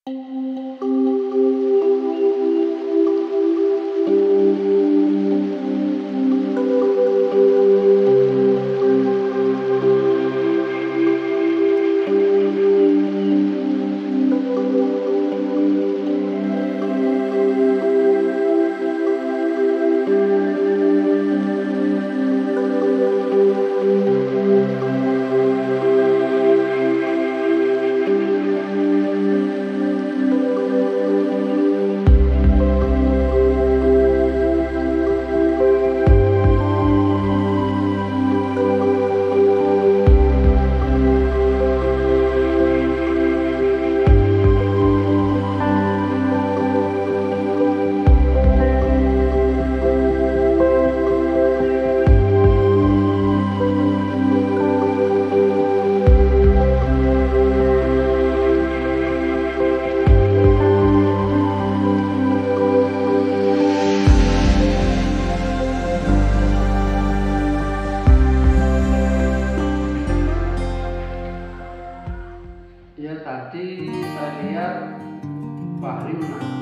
Ya tadi saya lihat Pak Hari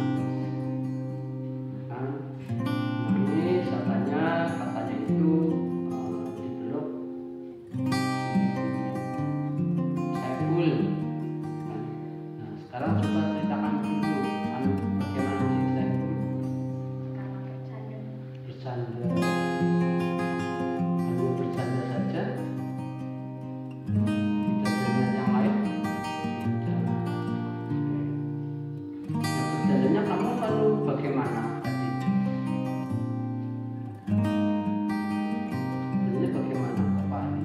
nangis, katanya itu dipeluk Saiful. Nah sekarang coba ceritakan dulu bagaimana sih Saiful? Bercanda, hanya bercanda saja. Bercandanya kamu lalu bagaimana tadi? Bercandanya bagaimana Pak Hari?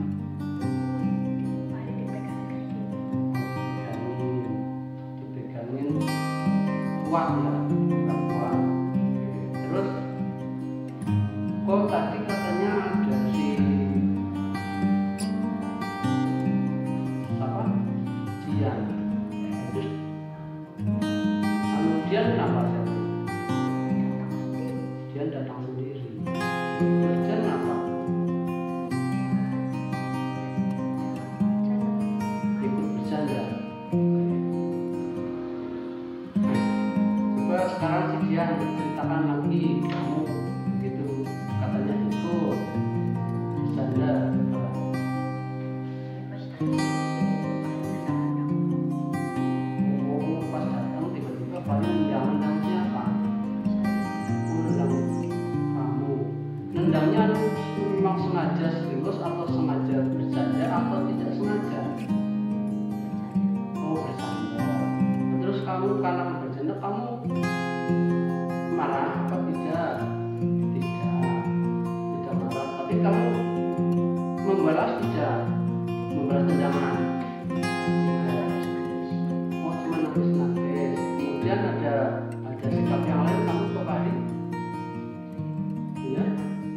Dipegangin kuat ya, nggak kuat. Terus kok tadi katanya ada si apa? Jian. Terus dia kenapa dia datang sendiri? Terus dia kenapa? Ikut bercanda. Coba sekarang si dia ceritakan lagi, kamu begitu katanya ikut bercanda. Nendangnya memang sengaja serius atau sengaja bercanda atau tidak sengaja? Oh bercanda. Terus kamu karena bercanda kamu marah apa tidak? Tidak marah. Tapi kamu membalas tidak? Membalas tendangan? Tidak. Oh cuma nangis. Kemudian ada sikap yang lain kamu Pak Hari? Iya.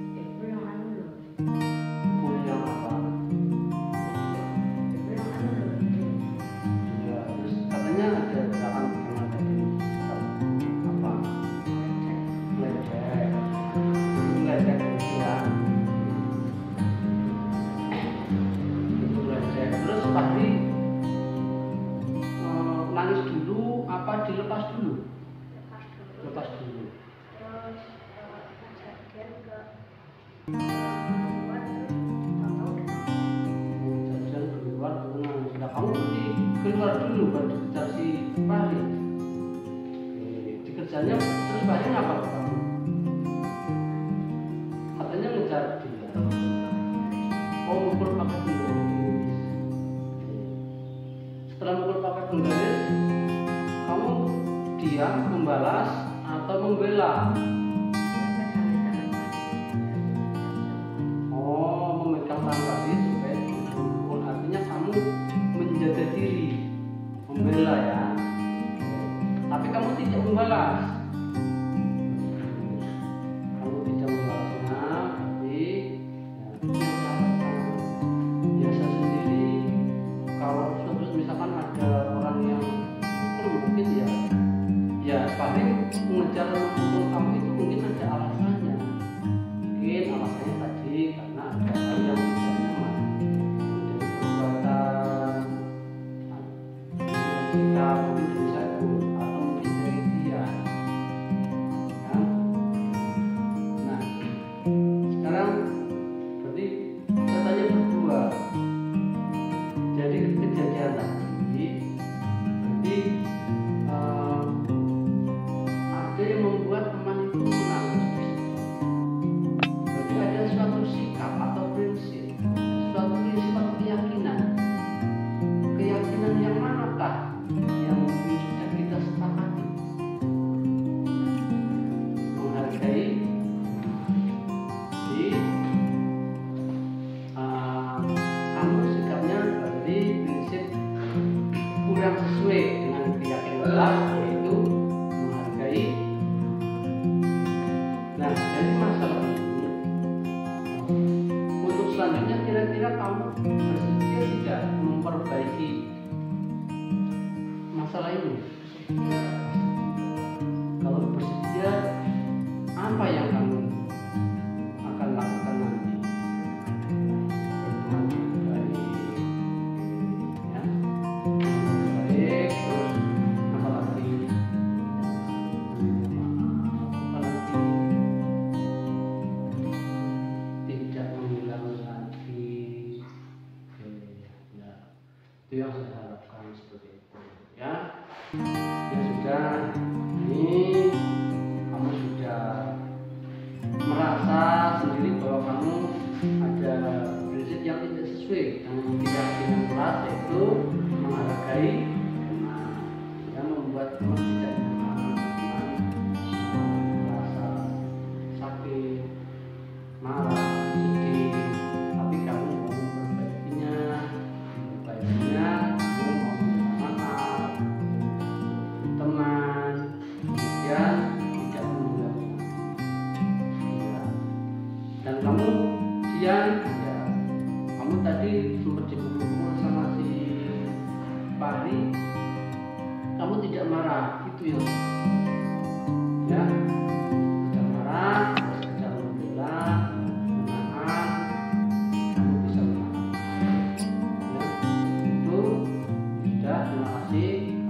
Terus Pak Hari nangis dulu apa dilepas dulu? Lepas dulu. Terus kejadian keluar nangis. Nah kamu berarti keluar dulu baru dikejar si Pak Hari. Dikejarnya terus Pak Hari ngapa ke kamu? Katanya ngejar dia. Oh mukul pakai penggaris. Setelah mukul pakai penggaris, kamu diam membalas atau membela? Oh memegang tangan Pak Hari supaya dipukul. Artinya kamu menjaga diri, membela ya. Tapi kamu tidak membalas. Kamu tidak membalasnya, tapi biasa sendiri. Kalau terus misalkan ada orang yang mungkin ya Pak Hari mengejar memukul kamu itu mungkin ada alasannya. Mungkin alasannya tadi karena ada hal yang tidak nyaman dari perbuatan, sikap mungkin dari Saiful. ada yang membuat teman itu menangis. Berarti ada suatu sikap atau prinsip, suatu prinsip atau keyakinan yang manakah yang sudah kita sepakati? Menghargai di kamu sikapnya berarti prinsip kurang sesuai dengan keyakinan, yaitu menghargai. Nah, jadi masalah ini untuk selanjutnya, kira-kira kamu bersedia tidak memperbaiki masalah ini? Kalau bersedia, apa yang kamu akan lakukan nanti? Berteman baik, ya, baik, terus apa lagi? Apa lagi? Tidak mengulang lagi. Oke, ya, itu yang saya harapkan seperti itu. Ya, ya sudah. Ini kamu sudah merasa sendiri bahwa kamu ada prinsip yang tidak sesuai dengan keyakinan kelas, yaitu menghargai teman, yang membuat teman tidak nyaman, merasa sakit, marah, sedih, tapi kamu mau memperbaikinya, kamu mau minta maaf teman, kemudian tidak mengulangi. Ya. Dan kamu ya, kamu tadi sempat dipukul sama si Fahri, kamu tidak marah, itu yang ya, tidak marah, tidak membela, menahan, kamu bisa menahan. Ya, itu sudah. Terima kasih.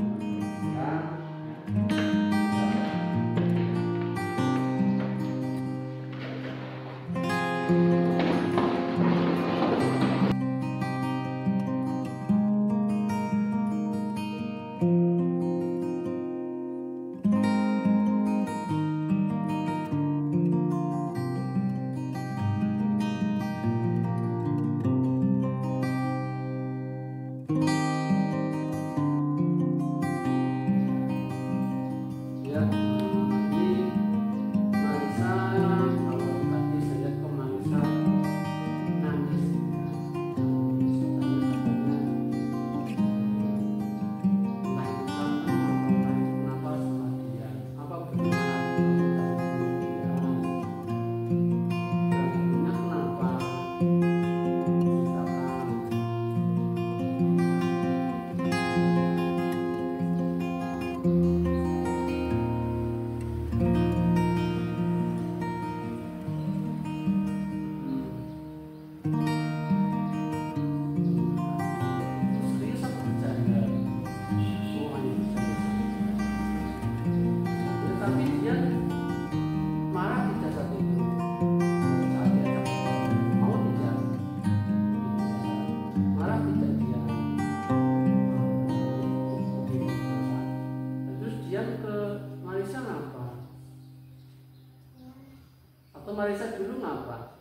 Ya, ini Marisa, kalau tadi saya lihat kok Marisa nangis. Kenapa sama dia? Apa benar? Kenapa? Tapi dia marah tidak saat itu, saat dia mau tidak marah, tidak dia. Terus dia ke Marisa ngapa? Atau Marisa dulu ngapa?